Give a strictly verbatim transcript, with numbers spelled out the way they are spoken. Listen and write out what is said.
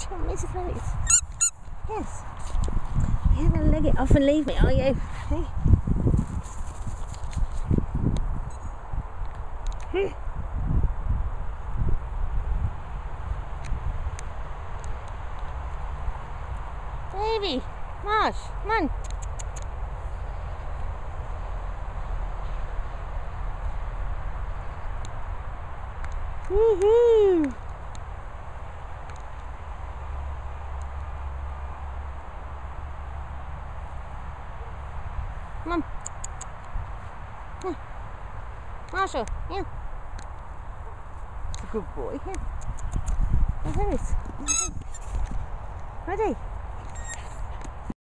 Come on, Mister Floaties. Yes. You're going to leg it off and leave me, are you? Hey. Hmm. Baby, Marsh, come on. Woohoo! Come on. Here. Marshall, here. It's a good boy, here. Oh, there it is. Ready?